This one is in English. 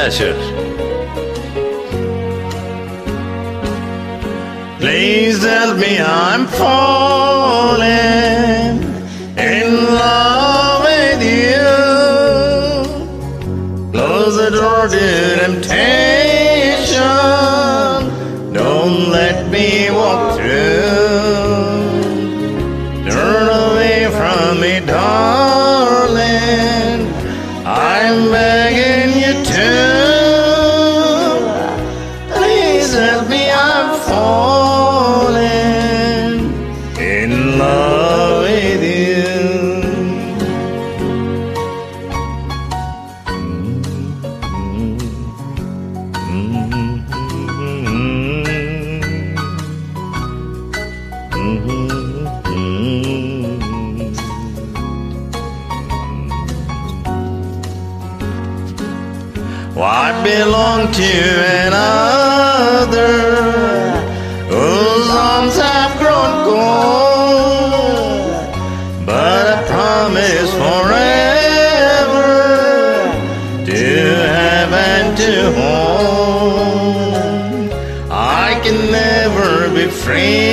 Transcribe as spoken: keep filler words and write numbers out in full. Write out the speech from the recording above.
Yeah, sure. Please help me, I'm falling in love with you. Close the door to temptation. Don't let me walk through. Turn away from me, darling. I'm begging you to. Please help me, I'm falling in love with you. I belong to another whose arms have grown cold, but I promise forever to have and to hold. I can never be free